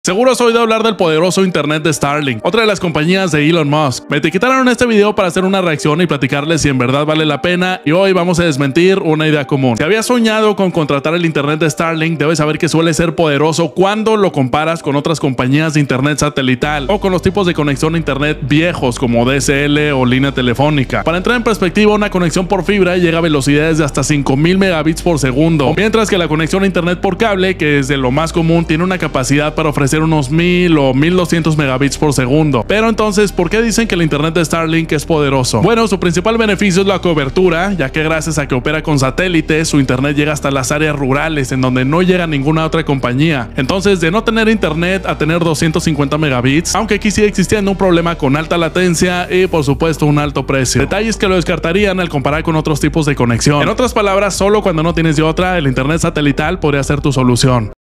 Seguro has oído hablar del poderoso internet de Starlink, otra de las compañías de Elon Musk. Me etiquetaron en este video para hacer una reacción y platicarles si en verdad vale la pena, y hoy vamos a desmentir una idea común. Si habías soñado con contratar el internet de Starlink, debes saber que suele ser poderoso cuando lo comparas con otras compañías de internet satelital o con los tipos de conexión a internet viejos como DSL o línea telefónica. Para entrar en perspectiva, una conexión por fibra llega a velocidades de hasta 5000 megabits por segundo, mientras que la conexión a internet por cable, que es de lo más común, tiene una capacidad para ofrecer unos 1000 o 1200 megabits por segundo. Pero entonces, ¿por qué dicen que el internet de Starlink es poderoso? Bueno, su principal beneficio es la cobertura, ya que gracias a que opera con satélites, su internet llega hasta las áreas rurales en donde no llega ninguna otra compañía. Entonces, de no tener internet a tener 250 megabits, aunque aquí sigue existiendo un problema con alta latencia y por supuesto un alto precio. Detalles que lo descartarían al comparar con otros tipos de conexión. En otras palabras, solo cuando no tienes de otra, el internet satelital podría ser tu solución.